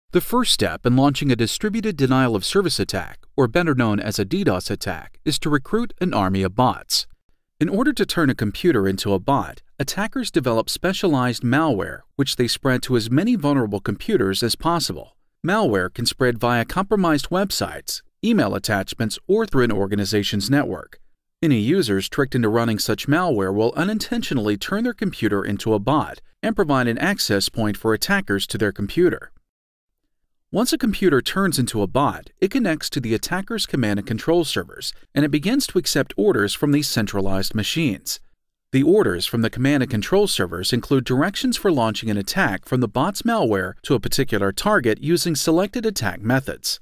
The first step in launching a distributed denial-of-service attack, or better known as a DDoS attack, is to recruit an army of bots. In order to turn a computer into a bot, attackers develop specialized malware, which they spread to as many vulnerable computers as possible. Malware can spread via compromised websites, email attachments, or through an organization's network. Any users tricked into running such malware will unintentionally turn their computer into a bot and provide an access point for attackers to their computer. Once a computer turns into a bot, it connects to the attacker's command and control servers, and it begins to accept orders from these centralized machines. The orders from the command and control servers include directions for launching an attack from the bot's malware to a particular target using selected attack methods.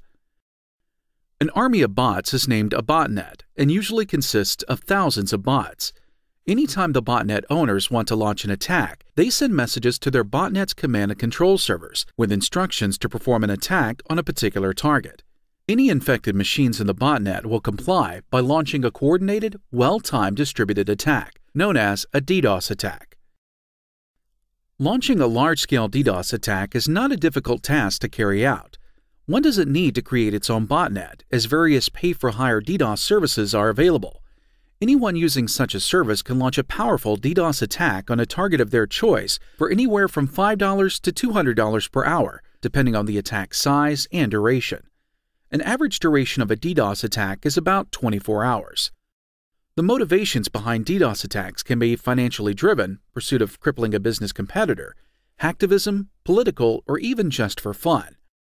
An army of bots is named a botnet and usually consists of thousands of bots. Anytime the botnet owners want to launch an attack, they send messages to their botnet's command and control servers with instructions to perform an attack on a particular target. Any infected machines in the botnet will comply by launching a coordinated, well-timed distributed attack, known as a DDoS attack. Launching a large-scale DDoS attack is not a difficult task to carry out. One doesn't need to create its own botnet, as various pay-for-hire DDoS services are available. Anyone using such a service can launch a powerful DDoS attack on a target of their choice for anywhere from $5 to $200 per hour, depending on the attack size and duration. An average duration of a DDoS attack is about 24 hours. The motivations behind DDoS attacks can be financially driven, pursuit of crippling a business competitor, hacktivism, political, or even just for fun.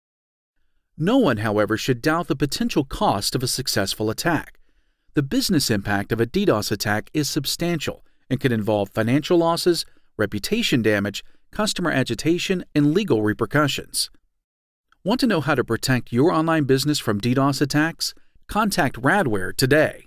No one, however, should doubt the potential cost of a successful attack. The business impact of a DDoS attack is substantial and can involve financial losses, reputation damage, customer agitation, and legal repercussions. Want to know how to protect your online business from DDoS attacks? Contact Radware today.